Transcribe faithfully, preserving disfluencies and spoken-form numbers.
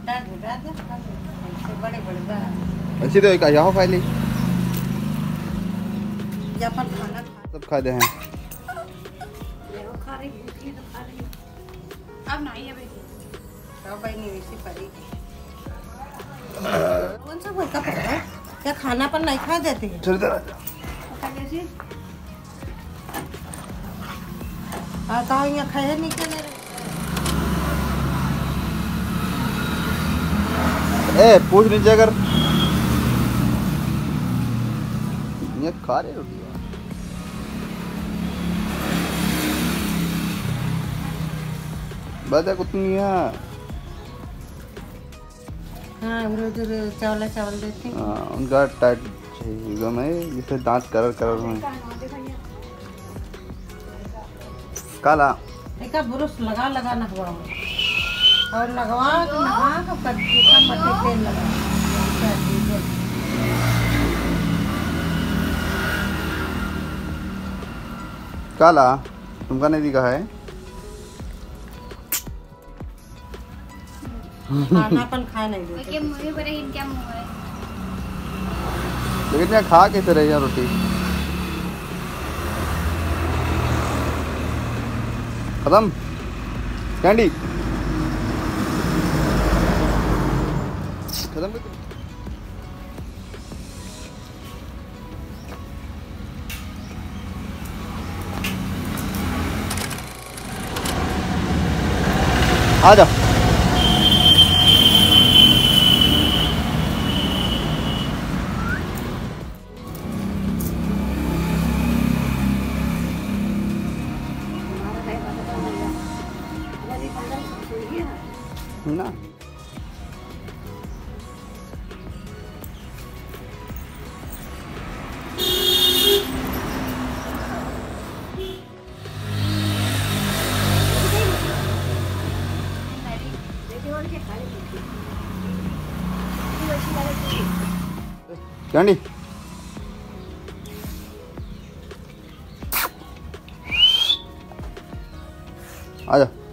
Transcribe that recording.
बड़े बड़े ऐसी तो एक आया हो फाइली जापान खाना सब खा दे हैं खा रही भूखी तो खा रही अब नहीं है बेटी अब भाई नहीं वैसी पड़ी कौन सा कोई का पड़ा क्या खाना पर नहीं खा देती है चल इधर जैसे आता हूँ यहाँ खाए नहीं के मेरे ए पूछ नीचे अगर ये खा रहे रोटी बस कुछ नहीं है हाँ रोज चावल चावल देते हैं हाँ उनका टाइट चाहिए मैं जिसे दांत करर करर में काला एक ब्रश लगा लगा नहवा और लगवा के नहा के कद्दू का मट्टी तेल लगा काला तुमका नहीं दिखा है खाना पन खा नहीं देते के मुंह पर इनका मुंह है लेकिन यहाँ खा कैसे रहे यार रोटी खत्म कैंडी खत्म कर आ जा ना कैंडी आ जा